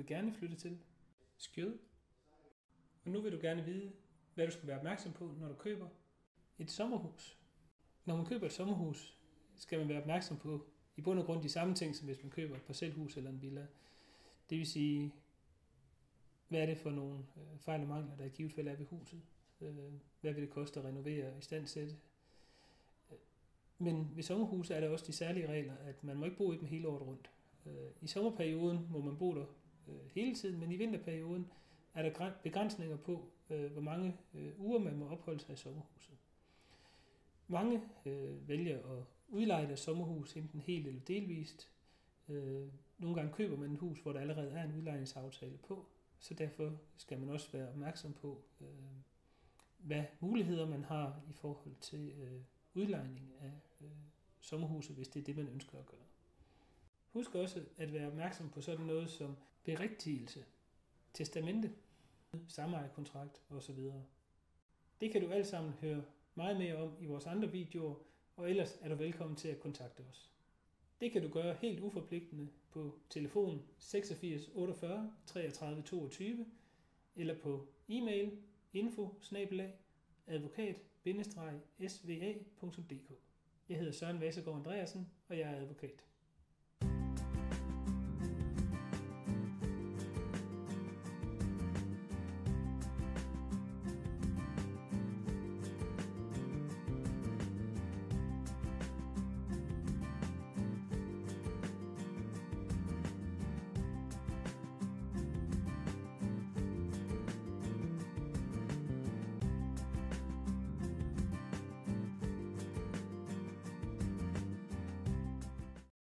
vil gerne flytte til? Skjød. Og nu vil du gerne vide, hvad du skal være opmærksom på, når du køber et sommerhus. Når man køber et sommerhus, skal man være opmærksom på i bund og grund de samme ting, som hvis man køber et parcelhus eller en villa. Det vil sige, hvad er det for nogle fejl og mangler, der i givet fald er ved huset? Hvad vil det koste at renovere og istandsætte? Men ved sommerhus er der også de særlige regler, at man må ikke bo i dem hele året rundt. I sommerperioden må man bo der hele tiden, men i vinterperioden er der begrænsninger på, hvor mange uger man må opholde sig i sommerhuset. Mange vælger at udleje deres sommerhus enten helt eller delvist. Nogle gange køber man et hus, hvor der allerede er en udlejningsaftale på, så derfor skal man også være opmærksom på, hvad muligheder man har i forhold til udlejning af sommerhuset, hvis det er det, man ønsker at gøre. Husk også at være opmærksom på sådan noget som berigtigelse, testamente, samejerkontrakt osv. Det kan du alt sammen høre meget mere om i vores andre videoer, og ellers er du velkommen til at kontakte os. Det kan du gøre helt uforpligtende på telefon 86 48 33 22 eller på e-mail info@advokat-sva.dk. Jeg hedder Søren Vasegaard Andreasen, og jeg er advokat.